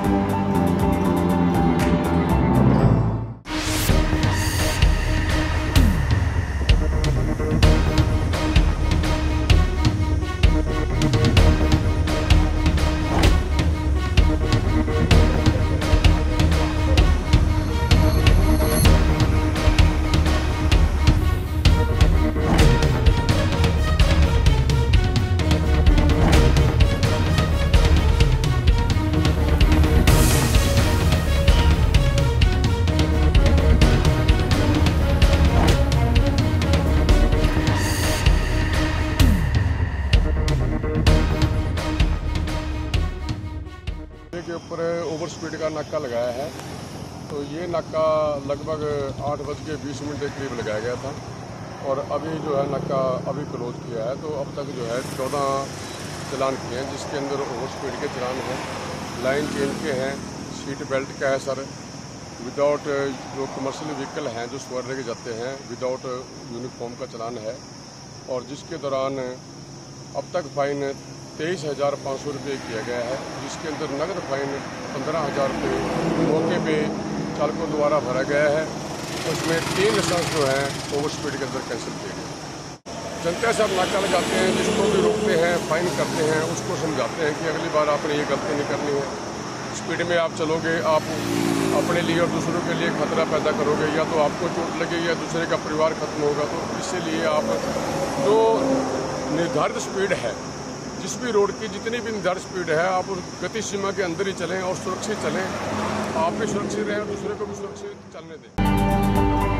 के ऊपर over speed का नाका लगाया है। तो ये नाका लगभग 8:20 के करीब लगाया गया था और अभी जो है नाका अभी क्लोज किया है। तो अब तक जो है 14 चलान किए हैं, जिसके अंदर ओवर स्पीड के चलान हैं, लाइन चेंज के हैं, सीट बेल्ट का है सर, विदाउट जो कमर्शियल व्हीकल हैं जो सवार लेके जाते हैं विदाउट यूनिफॉर्म का चलान है। और जिसके दौरान अब तक फाइन 23,500 रुपये किया गया है, जिसके अंदर नगद फाइन 15,000 रुपये मौके पे चालकों द्वारा भरा गया है। उसमें 3 लाइसेंस जो हैं ओवर स्पीड के अंदर कैंसिल किए गए। जनता से आप नाका लगाते हैं, जिसको भी रोकते हैं, फाइन करते हैं, उसको समझाते हैं कि अगली बार आपने ये गलती नहीं करनी है। स्पीड में आप चलोगे, आप अपने लिए और दूसरों के लिए खतरा पैदा करोगे, या तो आपको चोट लगेगी या दूसरे का परिवार खत्म होगा। तो इसीलिए आप जो निर्धारित स्पीड है, जिस भी रोड की जितनी भी निर्धारित स्पीड है, आप उस गति सीमा के अंदर ही चलें और सुरक्षित चलें। आप भी सुरक्षित रहें और दूसरे को भी सुरक्षित चलने दें।